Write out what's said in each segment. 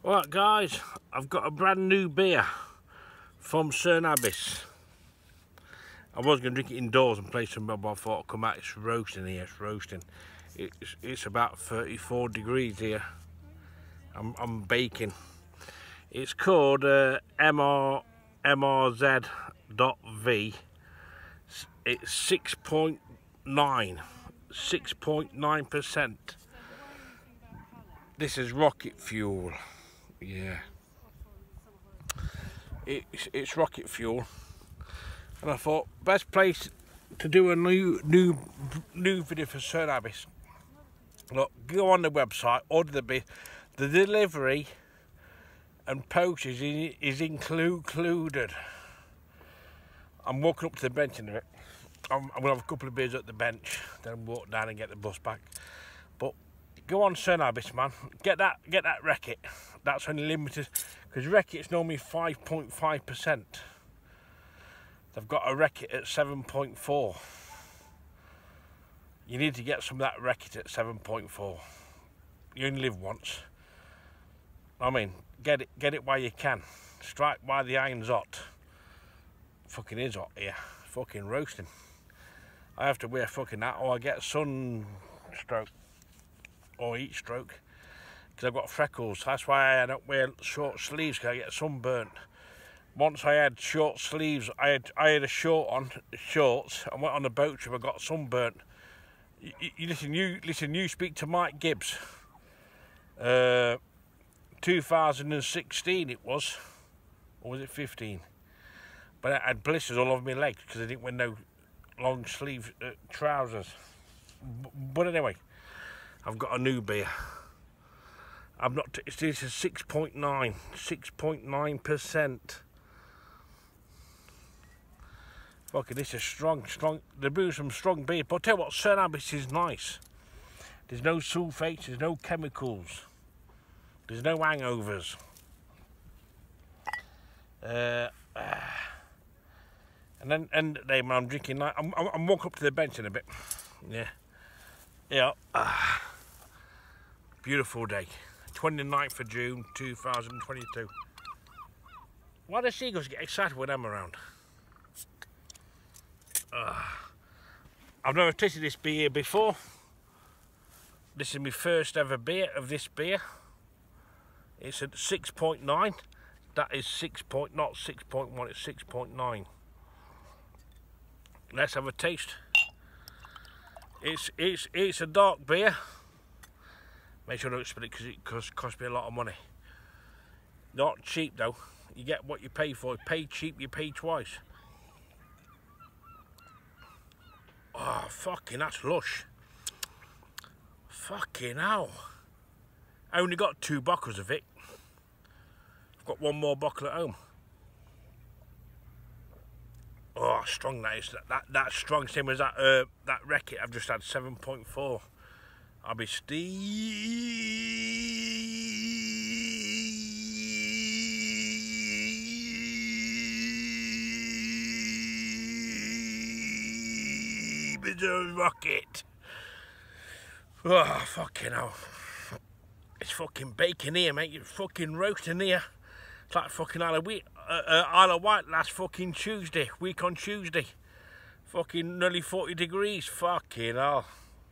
Right guys, I've got a brand new beer from Cerne. I was going to drink it indoors and play some, but I thought I'd come out. It's roasting here, it's roasting. It's about 34 degrees here. I'm baking. It's called MRZ.V. It's 6.9%. This is rocket fuel. Yeah, it's rocket fuel, and I thought best place to do a new video for Cerne. Look, go on the website, order the beer. The delivery and postage is included. I'm walking up to the bench in a bit. I'm gonna have a couple of beers at the bench, then walk down and get the bus back. But go on Cerne, man. Get that Reckitt. That's only limited because Reckitt's normally 5.5%. They've got a Reckitt at 7.4. You need to get some of that Reckitt at 7.4. You only live once. I mean, get it while you can. Strike while the iron's hot. Fucking is hot here. Fucking roasting. I have to wear fucking that or I get sunstroke or heat stroke because I've got freckles. That's why I don't wear short sleeves because I get sunburnt. Once I had short sleeves, I had a short on shorts. I went on a boat trip. I got sunburnt. You speak to Mike Gibbs. 2016 it was, or was it 15? But I had blisters all over my legs because I didn't wear no long sleeve trousers. But anyway, I've got a new beer. This is 6.9%. Okay, this is strong. They brew some strong beer. But I'll tell you what, Cerne is nice. There's no sulfates, there's no chemicals, there's no hangovers. And then I'm drinking. I'm walking up to the bench in a bit. Yeah. Beautiful day, 29th of June 2022. Why do seagulls get excited when I'm around? I've never tasted this beer before. This is my first ever beer of this beer. It's at 6.9. That is not 6.1. It's 6.9. Let's have a taste. It's a dark beer. Make sure I don't spill it because it costs me a lot of money. Not cheap though. You get what you pay for. You pay cheap, you pay twice. Oh, fucking, that's lush. Fucking hell. I only got 2 bottles of it. I've got 1 more bottle at home. Oh, strong that is. That's strong. Same as that Reckitt I've just had, 7.4. I'll be rocket. Oh, fucking hell. It's fucking baking here, mate. It's fucking roasting here. It's like fucking Isle of Wight last fucking Tuesday. Week on Tuesday. Fucking nearly 40 degrees. Fucking hell.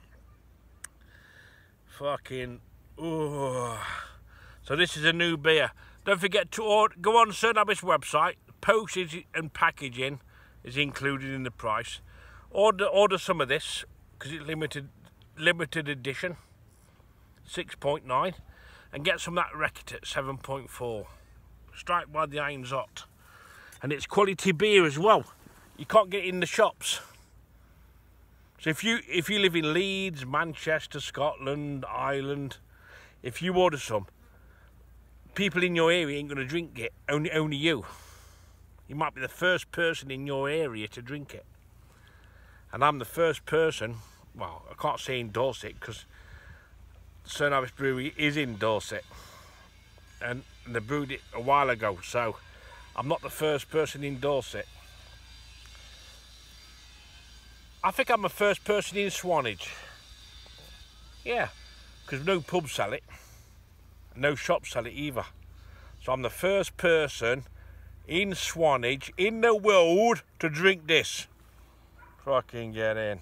Fucking. Oh. So this is a new beer. Don't forget to go on Cerne's website. Postage and packaging is included in the price. Order some of this because it's limited edition, 6.9, and get some of that Reckitt at 7.4. Strike while the iron's hot, and it's quality beer as well. You can't get it in the shops. So if you live in Leeds, Manchester, Scotland, Ireland, if you order some, people in your area ain't gonna drink it. Only you. You might be the first person in your area to drink it. And I'm the first person, well, I can't say in Dorset because Cerne Brewery is in Dorset. And they brewed it a while ago, so I'm not the first person in Dorset. I think I'm the first person in Swanage. Yeah, because no pubs sell it. No shops sell it either. So I'm the first person in Swanage in the world to drink this. Fucking get in.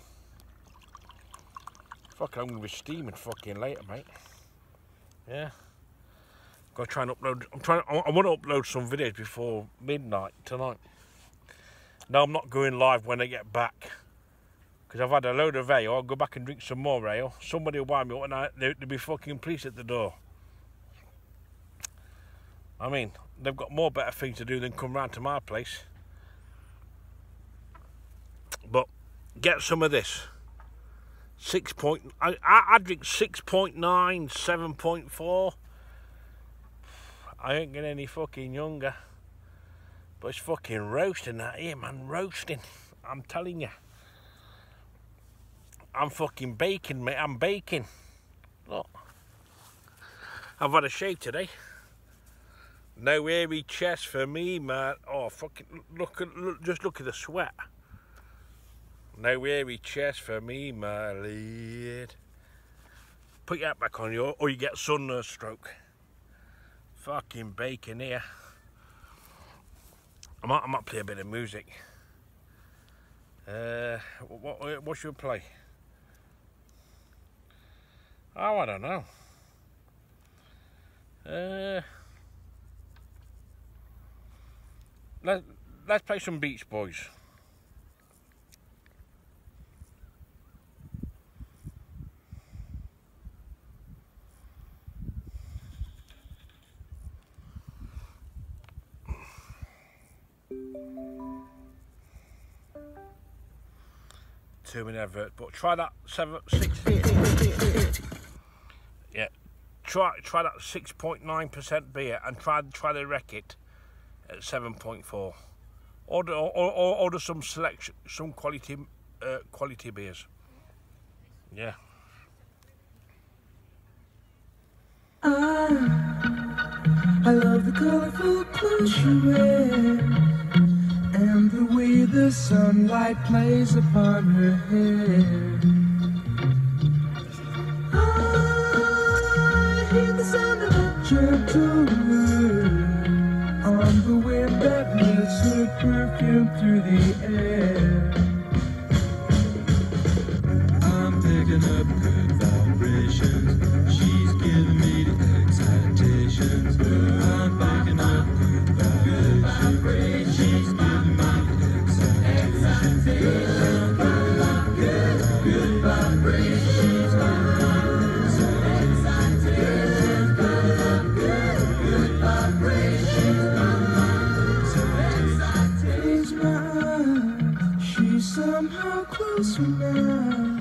Fuck, I'm gonna be steaming fucking later, mate. Yeah. Gotta try and upload. I want to upload some videos before midnight tonight. No, I'm not going live when I get back. Because I've had a load of ale. I'll go back and drink some more ale. Somebody will buy me up and they'll be fucking police at the door. I mean, they've got more better things to do than come round to my place. But get some of this. I drink 6.9, 7.4. I ain't getting any fucking younger. But it's fucking roasting that here, man. Roasting. I'm telling you. I'm fucking baking, mate. I'm baking. Look. I've had a shave today. No hairy chest for me, man. Oh, fucking just look at the sweat. No hairy chest for me, my lad. Put your hat back on, you, or you get sunstroke. Fucking bacon here. I might play a bit of music. What should we play? Oh, I don't know. Let's play some Beach Boys. Two-minute advert, but try that 6. Yeah, try that 6.9% beer and try the Wreck-It at 7.4. Order some selection, some quality beers. Yeah. I love the colorful clothes you wear and the way the sunlight plays upon her hair. I hear the sound of a gentle word on the wind that lifts her perfume through the air. I'm picking up good vibrations. She's giving me the excitations. I'm picking up good vibrations. She's giving me the excitations. Good vibrations. She's giving me good vibrations. Close my eyes. She's somehow closer now.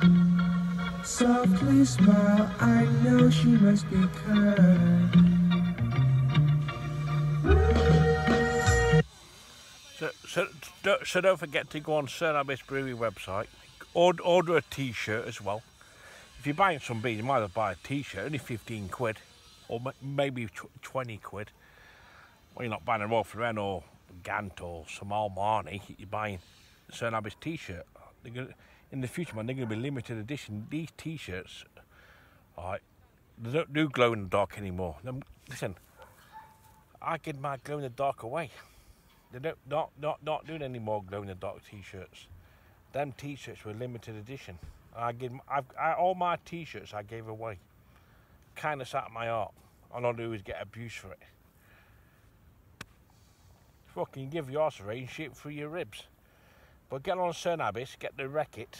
Softly smile, I know she must be kind. So don't forget to go on Cerne Brewery website. Order a t-shirt as well. If you're buying some beer, you might as well buy a t-shirt, only 15 quid, or maybe 20 quid. Well, you're not buying a Rolf Lauren or Gant or some Armani, you're buying a Cerne t-shirt. In the future, man, they're going to be limited edition. These t-shirts, alright, they don't do glow in the dark anymore. Listen, I give my glow in the dark away. They not doing any more glow in the dark t-shirts. Them t-shirts were limited edition. All my t-shirts I gave away. Kind of sat at my heart. All I do is get abuse for it. Fucking give yours away and shit through your ribs. But get on Cerne, get the Wreck-It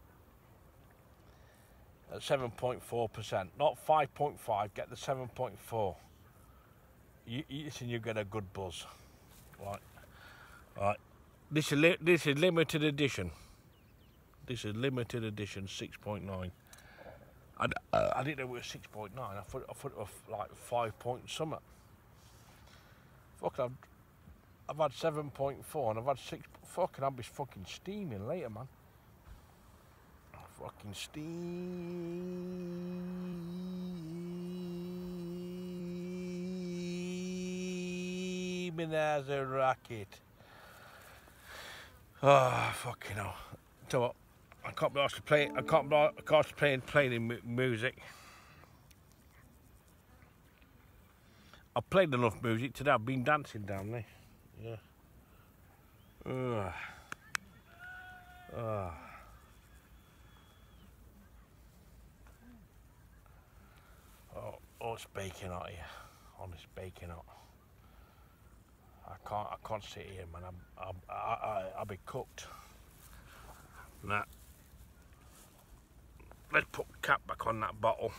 at 7.4%, not 5.5. Get the 7.4. Listen, you get a good buzz. Right. This is limited edition. This is limited edition 6.9. I didn't know it was 6.9. I thought it was like 5 point something. Fuck, I've had 7.4 and I've had 6. Fucking, I'll be fucking steaming later, man. Fucking steaming as a rocket. Oh, fucking hell. So what? I can't be asked to play. I can't be asked to play any music. I've played enough music today. I've been dancing down there. Yeah. Oh, it's baking hot here. Honest, baking hot. I can't sit here, man. I'll be cooked. Nah. Let's put the cap back on that bottle.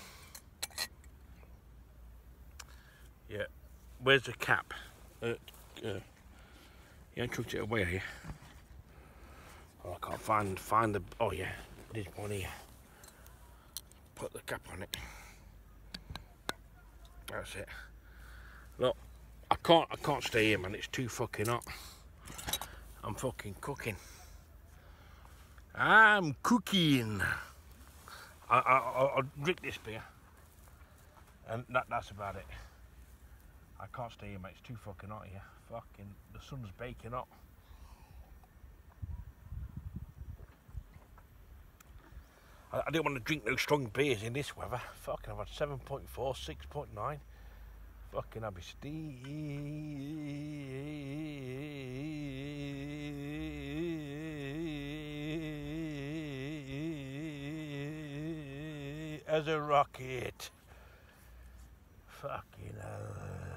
Yeah. Where's the cap? You ain't chucked it away here. Oh, I can't find the. Oh yeah, there's one here. Put the cap on it. That's it. Look, I can't stay here, man. It's too fucking hot. I'm fucking cooking. I'm cooking. I'll drink this beer, and that's about it. I can't stay here, mate. It's too fucking hot here. Fucking, the sun's baking up. I didn't want to drink no strong beers in this weather. Fucking, I've had 7.4, 6.9. Fucking, I'll be as a rocket. Fucking hell.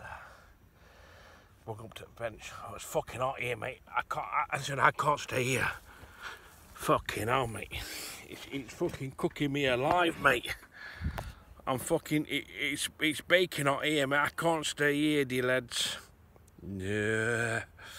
Walk up to the bench. Oh, it's fucking hot here, mate. I can't stay here. Fucking hell, mate. It's fucking cooking me alive, mate. I'm fucking. It's baking hot here, mate. I can't stay here, dear lads. Yeah.